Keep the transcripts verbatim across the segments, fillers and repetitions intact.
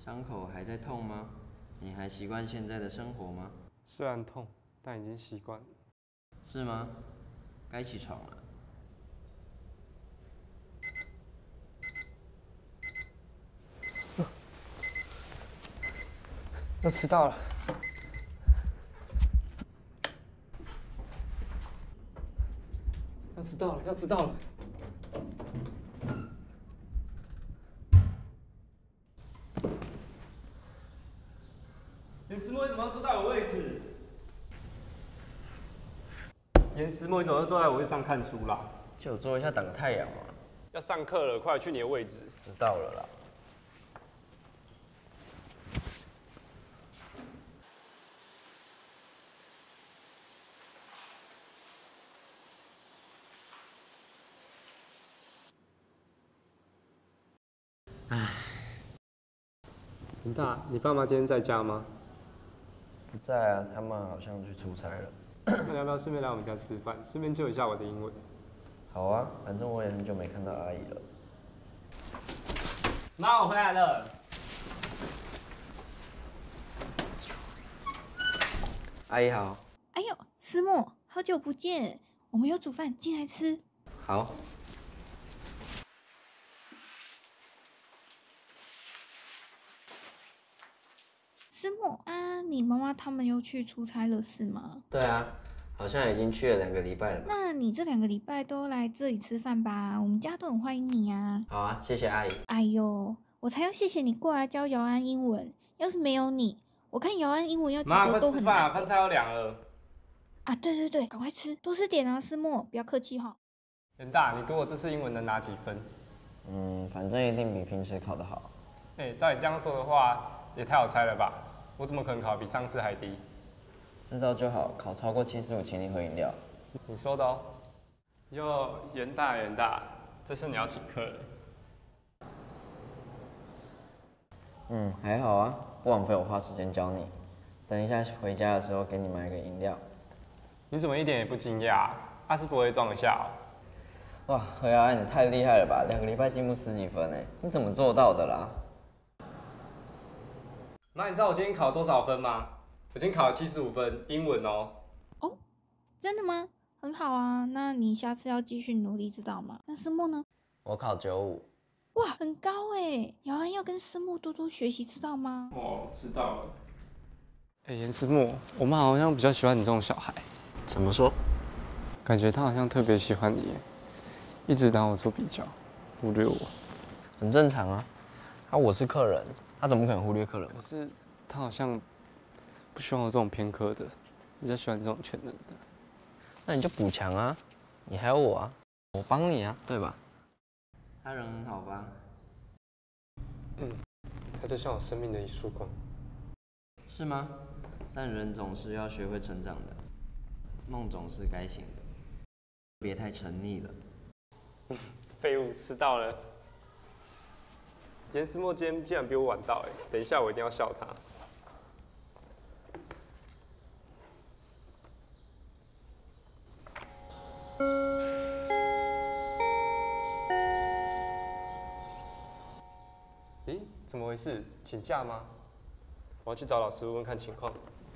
伤口还在痛吗？你还习惯现在的生活吗？ 虽然痛，但已经习惯了。 是吗？该起床了。 要迟到了。要迟到了，要迟到了。严思墨，你怎么要坐在我位置？严思墨，你怎么要坐在我位置上看书啦？ 就坐一下挡太阳嘛。 要上课了，快去你的位置。 知道了啦。唉， 林大，你爸妈今天在家吗？ 不在啊，他们好像去出差了。 那你要不要顺便来我们家吃饭，顺便救一下我的英文？ 好啊，反正我也很久没看到阿姨了。 妈，我回来了。 阿姨好。 哎呦，思墨，好久不见，我们有煮饭，进来吃。 好。 思墨啊，你妈妈他们又去出差了是吗？ 对啊，好像已经去了两个礼拜了吧。 那你这两个礼拜都来这里吃饭吧，我们家都很欢迎你啊。 好啊，谢谢阿姨。 哎呦，我才要谢谢你过来教姚安英文，要是没有你，我看姚安英文要及格都很难。妈，快吃饭啊， 饭菜要凉了。 啊，对对对，赶快吃，多吃点啊，思墨，不要客气哈。 元大，你读我这次英文能拿几分？ 嗯，反正一定比平时考得好。 哎、欸，照你这样说的话，也太好猜了吧？我怎么可能考比上次还低？ 知道就好，考超过七十五请你喝饮料。 你说的哦。哟，元大元大，这次你要请客了。 嗯，还好啊，不枉费我花时间教你。等一下回家的时候给你买个饮料。 你怎么一点也不惊讶？阿是不会装一下哦。 哇，何瑶安，你太厉害了吧！两个礼拜进步十几分哎，你怎么做到的啦？ 妈，你知道我今天考了多少分吗？我今天考了七十五分，英文哦。 哦，真的吗？很好啊，那你下次要继续努力，知道吗？那思墨呢？ 我考九五。 哇，很高哎！姚安要跟思墨多多学习，知道吗？ 哦，知道了。哎、欸，严思墨，我妈好像比较喜欢你这种小孩。 怎么说？ 感觉她好像特别喜欢你，一直拿我做比较，忽略我。 很正常啊。啊，我是客人，他怎么可能忽略客人？ 可是他好像不喜欢我这种偏科的，比较喜欢这种全能的。 那你就补强啊，你还有我啊，我帮你啊，对吧？他人很好吧？ 嗯，他就像我生命的一束光。 是吗？但人总是要学会成长的，梦总是该醒的，别太沉溺了。 废物，迟到了。严思墨今天竟然比我晚到，哎，等一下我一定要笑他。咦，怎么回事？请假吗？我要去找老师问问看情况。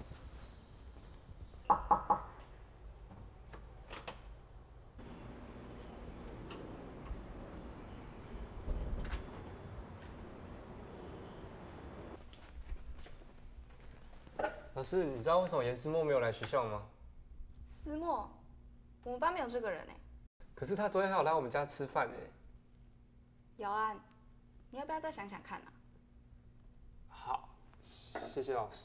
老师，你知道为什么严思墨没有来学校吗？ 思墨，我们班没有这个人哎。 可是他昨天还有来我们家吃饭哎。 姚安，你要不要再想想看啊？ 好，谢谢老师。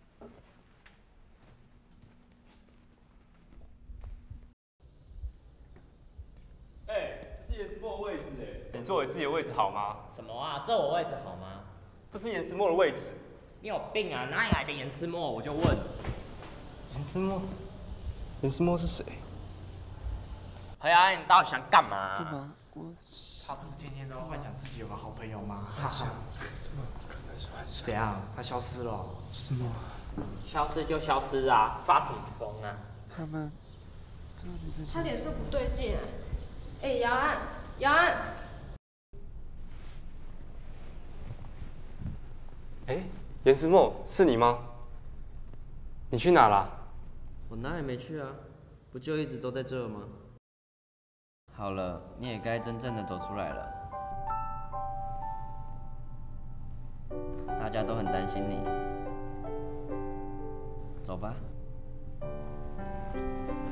哎、欸，这是严思墨的位置哎，你坐你自己的位置好吗？ 什么啊？这我位置好吗？ 这是严思墨的位置。 你有病啊！哪里来的严思墨？我就问。 严思墨，严思墨是谁？ 何瑶安，你到底想干嘛、啊？ 怎么？我他不是天天都幻想自己有个好朋友吗？哈哈。怎样？他消失了？ 什么？ 消失就消失啊！发什么疯啊？ 他们到底在？ 他脸色不对劲。哎、欸，姚安，姚安。 哎，严思墨，是你吗？你去哪啦？ 我哪也没去啊，不就一直都在这吗？好了，你也该真正的走出来了。大家都很担心你，走吧。